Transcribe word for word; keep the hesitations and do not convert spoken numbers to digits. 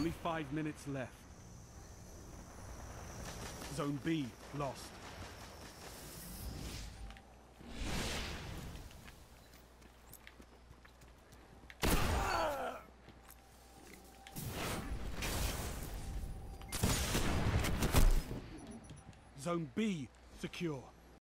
Only five minutes left. Zone B lost. Zone B secure.